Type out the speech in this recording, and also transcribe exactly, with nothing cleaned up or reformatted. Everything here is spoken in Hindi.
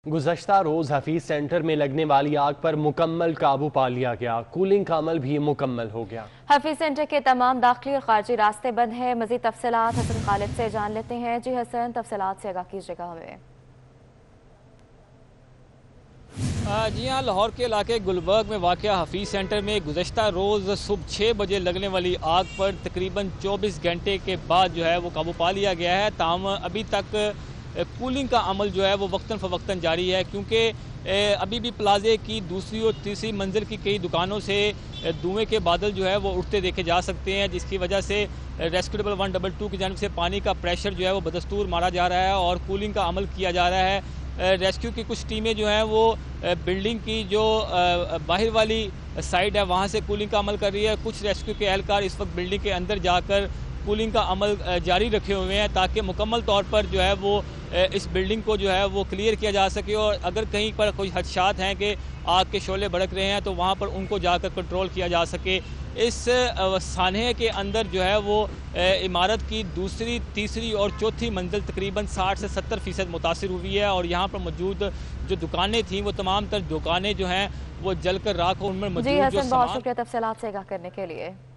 गुज़श्ता रोज़ हफीज सेंटर में लगने वाली आग पर मुकम्मल काबू पा लिया गया। कूलिंग का अमल भी मुकम्मल हो गया। हफीज सेंटर के तमाम दाखिली और खारजी रास्ते बंद हैं। मजीद तफसीलात हसन खालिद से जान लेते हैं। जी हसन, तफसीलात से आगाह कीजिएगा हमें। जी हाँ, लाहौर के इलाके गुलबर्ग में वाक़या हफीज सेंटर में गुज़श्ता रोज़ सुबह छः बजे लगने वाली आग पर तकरीबन चौबीस घंटे के बाद जो है वो काबू पा लिया गया है। ताहम अभी तक कूलिंग का अमल जो है वो वक्तन फ़वक्तन जारी है, क्योंकि अभी भी प्लाजे की दूसरी और तीसरी मंजिल की कई दुकानों से धुएँ के बादल जो है वो उठते देखे जा सकते हैं, जिसकी वजह से rescue double one double two की जानिब से पानी का प्रेशर जो है वो बदस्तूर मारा जा रहा है और कूलिंग का अमल किया जा रहा है। रेस्क्यू की कुछ टीमें जो हैं वो बिल्डिंग की जो बाहर वाली साइड है वहाँ से कूलिंग का अमल कर रही है। कुछ रेस्क्यू के एहलकार इस वक्त बिल्डिंग के अंदर जाकर कूलिंग का अमल जारी रखे हुए हैं, ताकि मुकम्मल तौर पर जो है वो इस बिल्डिंग को जो है वो क्लियर किया जा सके और अगर कहीं पर कोई खदशात हैं कि आग के शोले भड़क रहे हैं तो वहाँ पर उनको जाकर कंट्रोल किया जा सके। इस सानहे के अंदर जो है वो इमारत की दूसरी, तीसरी और चौथी मंजिल तकरीबन साठ से सत्तर फीसद मुतासिर हुई है और यहाँ पर मौजूद जो दुकानें थीं वो तमाम तर दुकानें जो हैं वो जलकर राख हो। उनमें मौजूद जी हसन, जो बहुत शुक्रिया तफसीलात से आगाह करने के लिए।